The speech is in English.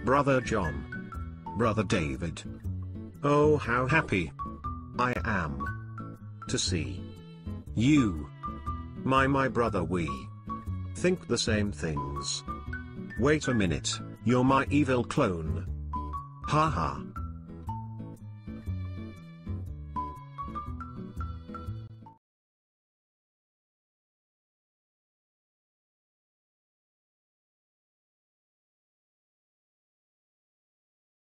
Brother John. Brother David. Oh, how happy I am to see you. My brother, we think the same things. Wait a minute, you're my evil clone. Ha ha.